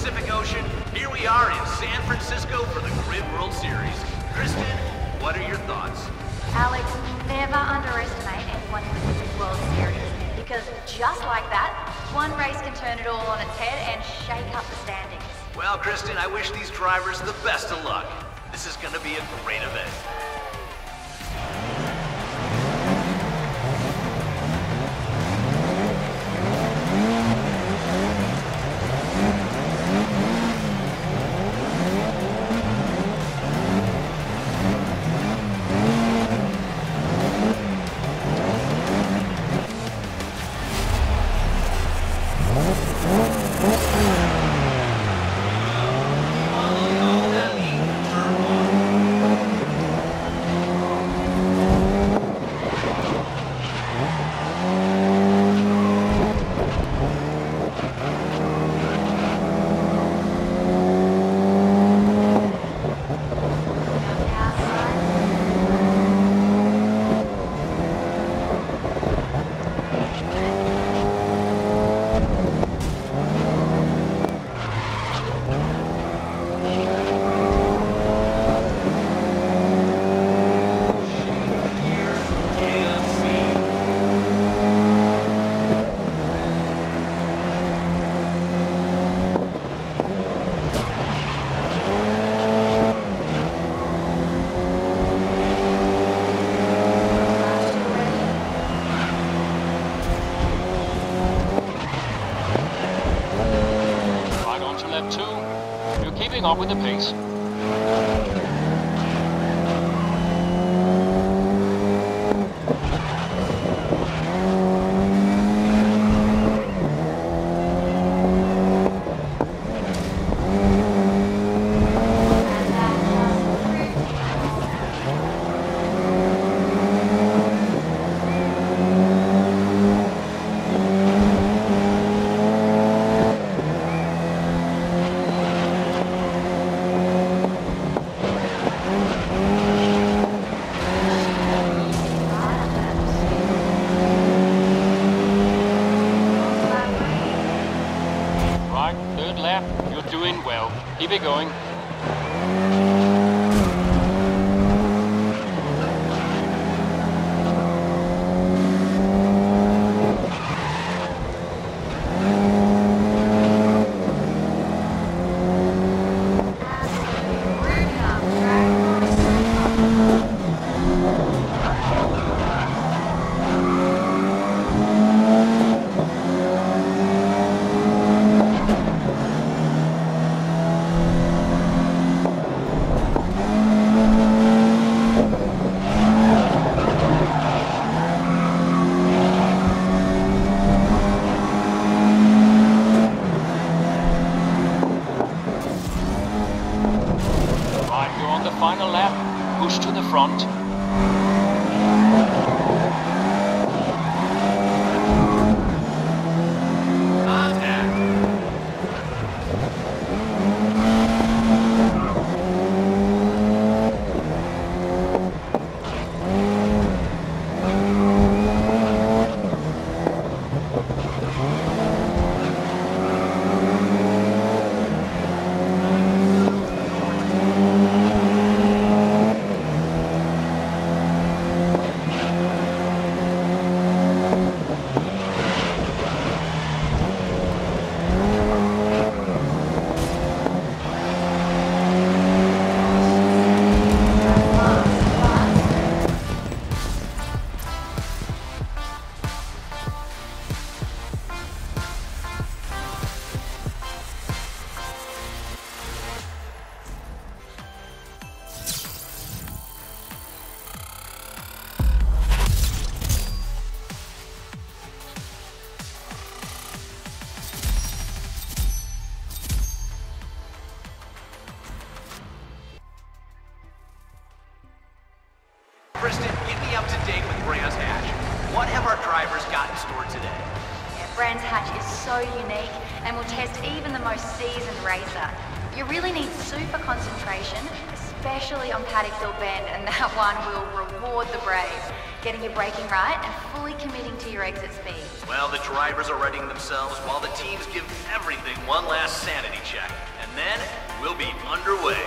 Pacific Ocean. Here we are in San Francisco for the Grid World Series. Kristen, what are your thoughts? Alex, never underestimate anyone in the Grid World Series. Because just like that, one race can turn it all on its head and shake up the standings. Well, Kristen, I wish these drivers the best of luck. This is going to be a great event. Up with the pace. Keep it going. Final lap, push to the front. Kristen, get me up to date with Brands Hatch. What have our drivers got in store today? Yeah, Brands Hatch is so unique and will test even the most seasoned racer. You really need super concentration, especially on Paddockville Bend, and that one will reward the brave. Getting your braking right and fully committing to your exit speed. Well, the drivers are readying themselves while the teams give everything one last sanity check. And then we'll be underway.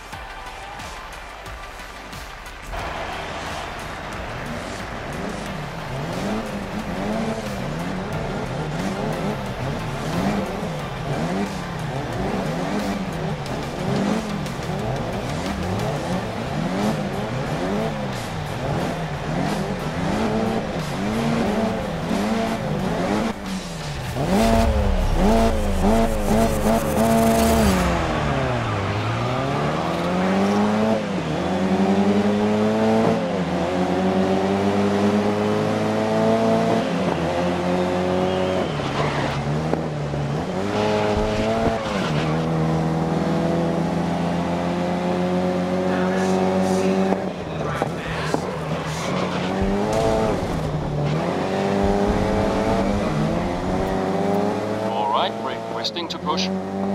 To push.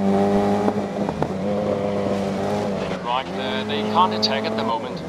Right, they can't attack at the moment.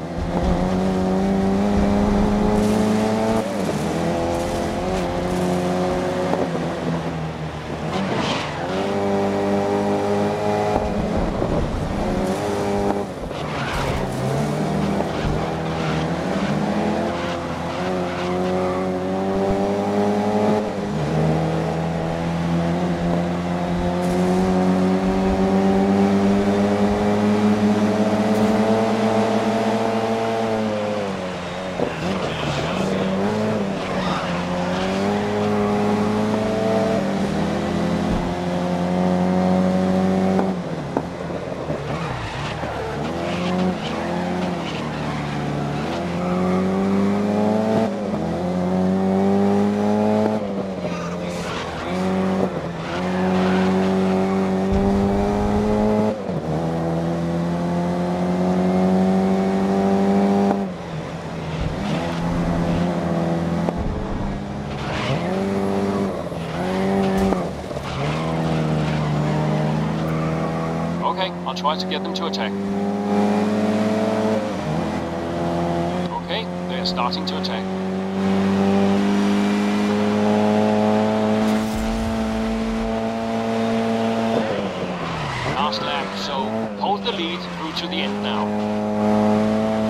I'll try to get them to attack. Okay, they're starting to attack. Last lap, so hold the lead through to the end now.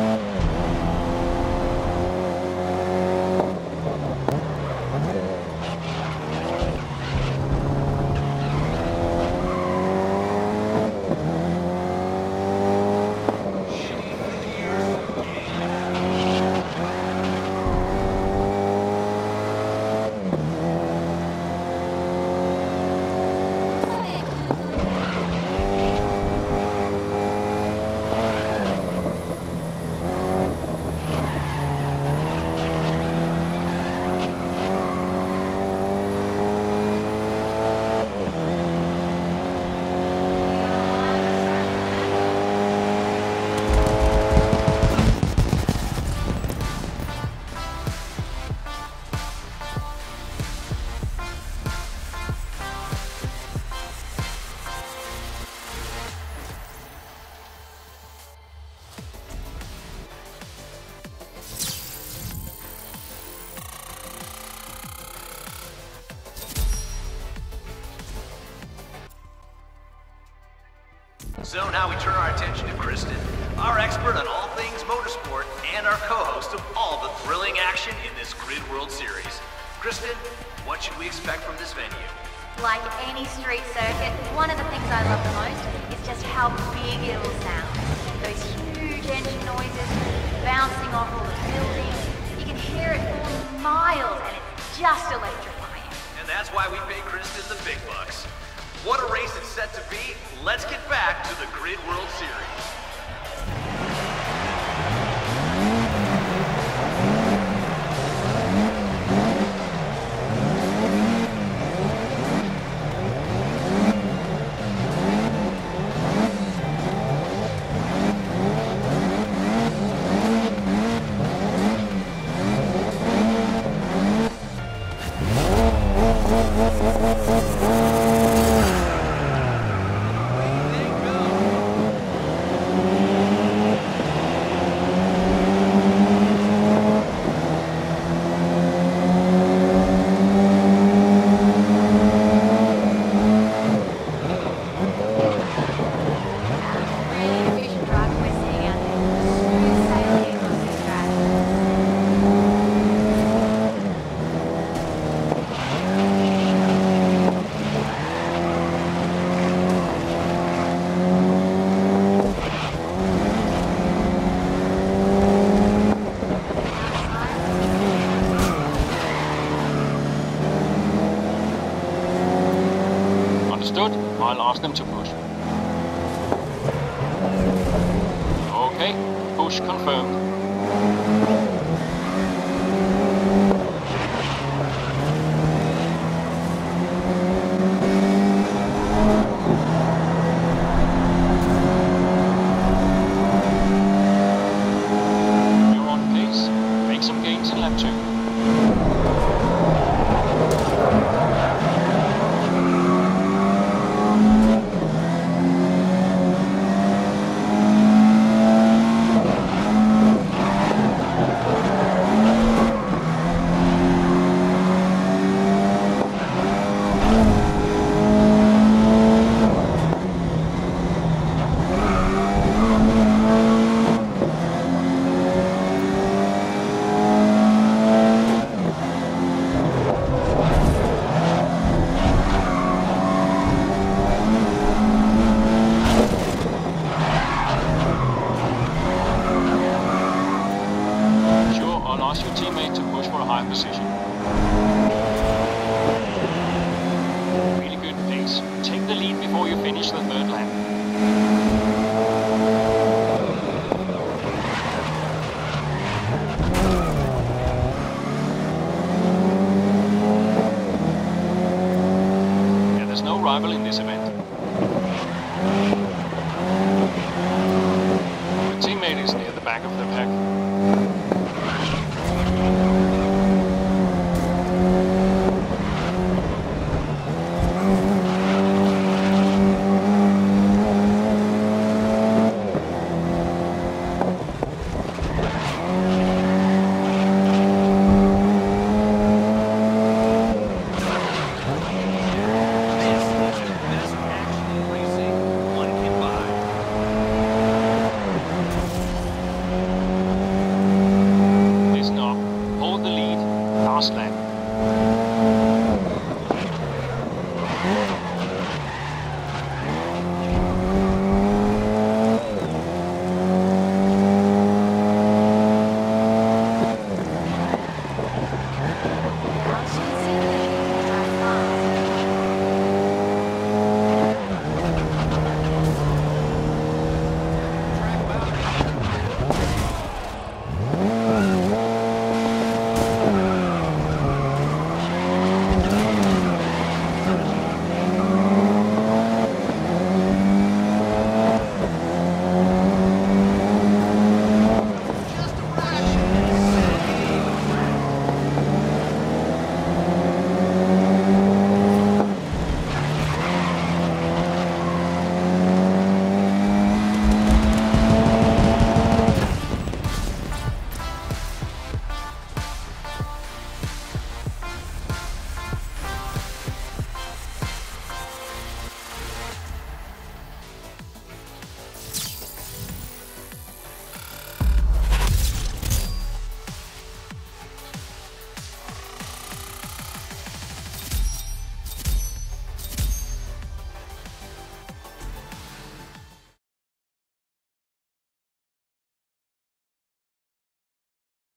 So now we turn our attention to Kristen, our expert on all things motorsport and our co-host of all the thrilling action in this Grid World Series. Kristen, what should we expect from this venue? Like any street circuit, one of the things I love the most is just how big it will sound. Those huge engine noises bouncing off all the buildings. You can hear it for miles and it's just electrifying. And that's why we pay Kristen the big bucks. What a race it's set to be. Let's get back to the Grid World Series. ask them to push. Okay, push confirmed. You're on pace. Make some gains in lap 2. Ask your teammate to push for a high position. Really good pace. Take the lead before you finish the 3rd lap. Yeah, there's no rival in this event. Your teammate is near the back of the pack.